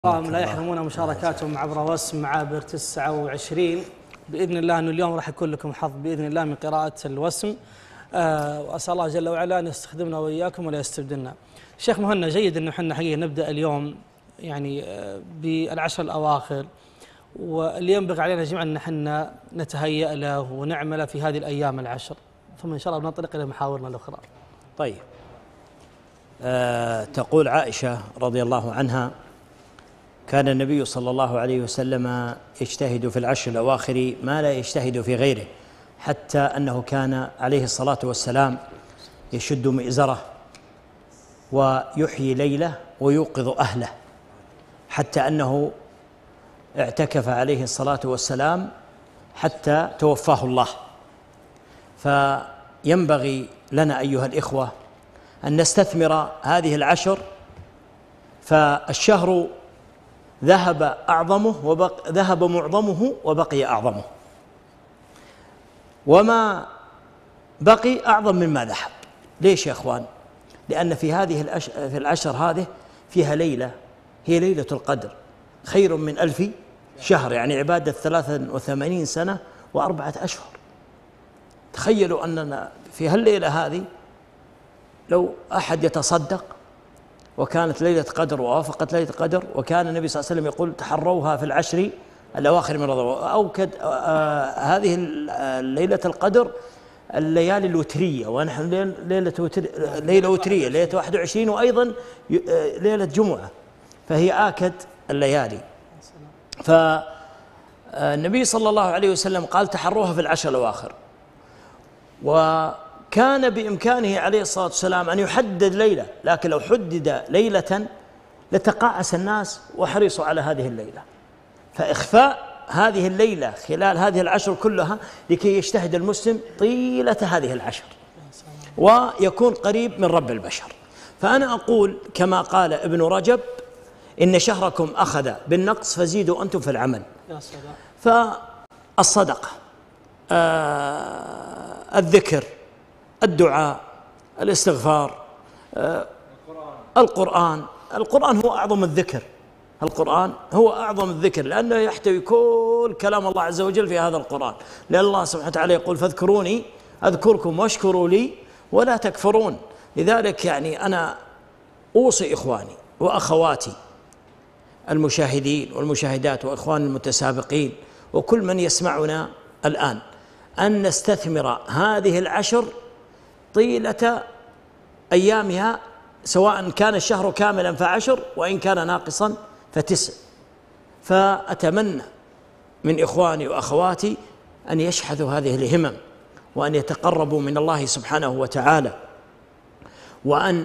لا يحرمون مشاركاتهم عبر وسم عابر 29 بإذن الله. أنه اليوم راح يكون لكم حظ بإذن الله من قراءة الوسم. وأسأل الله جل وعلا أن يستخدمنا وإياكم ولا يستبدلنا. شيخ مهنا، جيد أنه احنا حقيقة نبدأ اليوم يعني بالعشر الأواخر، واللي ينبغي علينا جميعا أن احنا نتهيأ له ونعمل في هذه الأيام العشر، ثم إن شاء الله ننطلق إلى محاورنا الأخرى. طيب، تقول عائشة رضي الله عنها: كان النبي صلى الله عليه وسلم يجتهد في العشر الأواخر ما لا يجتهد في غيره، حتى أنه كان عليه الصلاة والسلام يشد مئزره ويحيي ليله ويوقظ أهله، حتى أنه اعتكف عليه الصلاة والسلام حتى توفاه الله. فينبغي لنا أيها الإخوة أن نستثمر هذه العشر، فالشهر ذهب معظمه وبقي أعظمه، وما بقي أعظم مما ذهب. ليش يا أخوان؟ لأن في العشر هذه فيها ليلة هي ليلة القدر، خير من 1000 شهر، يعني عبادة 83 سنة و4 أشهر. تخيلوا أننا في هالليلة هذه لو أحد يتصدق وكانت ليلة قدر ووافقت ليلة قدر، وكان النبي صلى الله عليه وسلم يقول: تحروها في العشر الأواخر من رمضان. أوكد هذه ليلة القدر الليالي الوترية، ونحن ليلة وترية، ليلة 21 وأيضا ليلة جمعة، فهي آكد الليالي. فالنبي صلى الله عليه وسلم قال: تحروها في العشر الأواخر. وكان بإمكانه عليه الصلاة والسلام أن يحدد ليلة، لكن لو حدد ليلة لتقاعس الناس وحرصوا على هذه الليلة، فإخفاء هذه الليلة خلال هذه العشر كلها لكي يجتهد المسلم طيلة هذه العشر ويكون قريب من رب البشر. فأنا أقول كما قال ابن رجب: إن شهركم أخذ بالنقص فزيدوا أنتم في العمل. فالصدقة، الذكر، الدعاء، الاستغفار، القرآن هو أعظم الذكر. القرآن هو أعظم الذكر لأنه يحتوي كل كلام الله عز وجل في هذا القرآن، لأن الله سبحانه وتعالى يقول: فاذكروني أذكركم واشكروا لي ولا تكفرون. لذلك يعني أنا أوصي إخواني وأخواتي المشاهدين والمشاهدات وإخواني المتسابقين وكل من يسمعنا الآن أن نستثمر هذه العشر طيلة أيامها، سواء كان الشهر كاملا ف10 وإن كان ناقصا ف9. فأتمنى من إخواني وأخواتي أن يشحذوا هذه الهمم، وأن يتقربوا من الله سبحانه وتعالى، وأن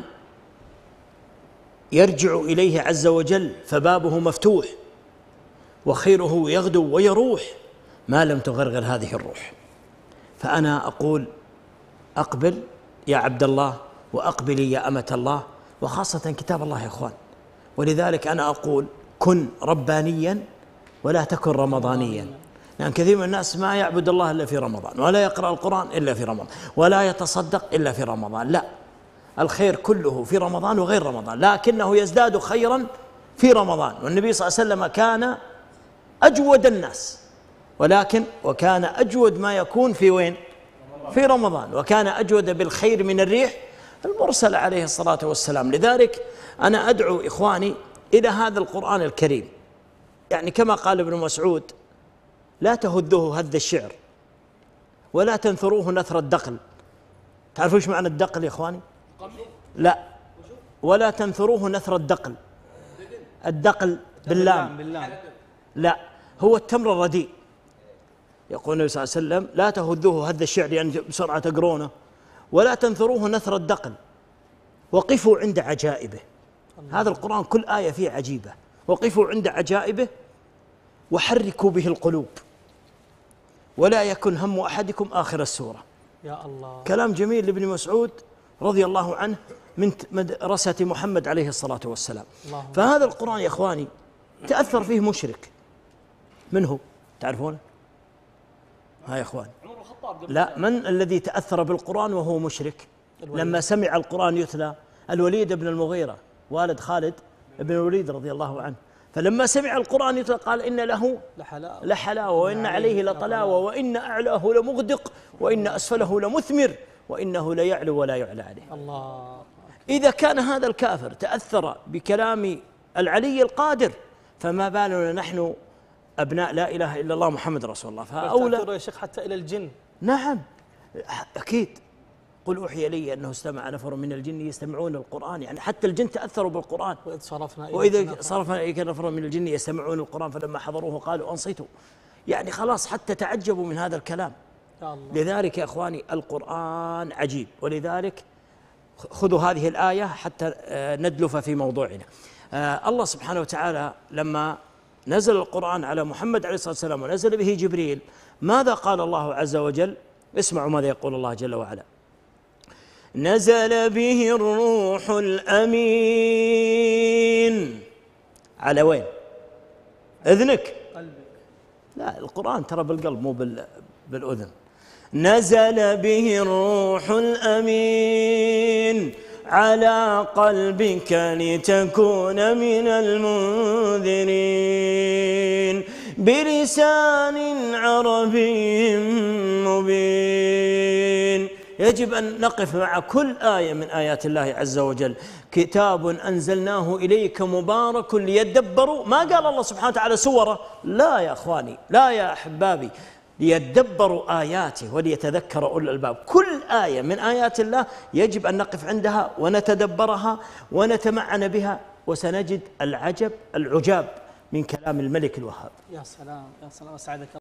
يرجعوا إليه عز وجل، فبابه مفتوح وخيره يغدو ويروح ما لم تغرغر هذه الروح. فأنا أقول: أقبل يا عبد الله، وأقبلي يا أمة الله، وخاصة كتاب الله يا أخوان. ولذلك أنا أقول: كن ربانيا ولا تكن رمضانيا، لأن كثير من الناس ما يعبد الله إلا في رمضان، ولا يقرأ القرآن إلا في رمضان، ولا يتصدق إلا في رمضان. لا، الخير كله في رمضان وغير رمضان، لكنه يزداد خيرا في رمضان. والنبي صلى الله عليه وسلم كان أجود الناس، وكان أجود ما يكون في وين؟ في رمضان، وكان أجود بالخير من الريح المرسلة عليه الصلاة والسلام. لذلك أنا أدعو إخواني إلى هذا القرآن الكريم، يعني كما قال ابن مسعود: لا تهذوه هذ الشعر ولا تنثروه نثر الدقل. تعرفوا ايش معنى الدقل يا إخواني؟ لا، ولا تنثروه نثر الدقل. الدقل باللام. لا، هو التمر الرديء. يقول النبي صلى الله عليه وسلم: لا تهذوه هذ الشعر، يعني بسرعة تقرونه، ولا تنثروه نثر الدقل، وقفوا عند عجائبه. هذا القرآن كل آية فيه عجيبة. وقفوا عند عجائبه وحركوا به القلوب، ولا يكن هم أحدكم آخر السورة. يا الله، كلام جميل لابن مسعود رضي الله عنه من مدرسة محمد عليه الصلاة والسلام. فهذا القرآن يا إخواني تأثر فيه مشرك. من هو؟ تعرفون؟ ها يا إخوان، لا، من الذي تأثر بالقرآن وهو مشرك لما سمع القرآن يتلى؟ الوليد بن المغيرة، والد خالد بن الوليد رضي الله عنه. فلما سمع القرآن قال إن له لحلاوة وإن عليه لطلاوة وإن أعلاه لمغدق وإن أسفله لمثمر وإنه ليعلو ولا يعلى عليه. الله. إذا كان هذا الكافر تأثر بكلام العلي القادر، فما بالنا نحن أبناء لا إله إلا الله محمد رسول الله؟ فأولى يا شيخ حتى إلى الجن. نعم أكيد. قل أوحي لي أنه استمع نفر من الجن يستمعون القرآن، يعني حتى الجن تأثروا بالقرآن. وإذا صرفنا إليك نفر من الجن يستمعون القرآن فلما حضروه قالوا أنصتوا، يعني خلاص حتى تعجبوا من هذا الكلام. لذلك يا إخواني القرآن عجيب، ولذلك خذوا هذه الآية حتى ندلف في موضوعنا. الله سبحانه وتعالى لما نزل القرآن على محمد عليه الصلاة والسلام ونزل به جبريل، ماذا قال الله عز وجل؟ اسمعوا ماذا يقول الله جل وعلا: نزل به الروح الأمين. على وين؟ إذنك؟ قلبك. لا، القرآن ترى بالقلب مو بالأذن. نزل به الروح الأمين على قلبك لتكون من المنذرين بلسان عربي مبين. يجب أن نقف مع كل آية من آيات الله عز وجل. كتاب أنزلناه إليك مبارك ليدبروا، ما قال الله سبحانه وتعالى سورة، لا يا أخواني، لا يا أحبابي، ليدبروا آياته وليتذكر أولو الألباب. كل آية من آيات الله يجب أن نقف عندها ونتدبرها ونتمعن بها، وسنجد العجب العجاب من كلام الملك الوهاب. يا سلام يا سلام، أسعدك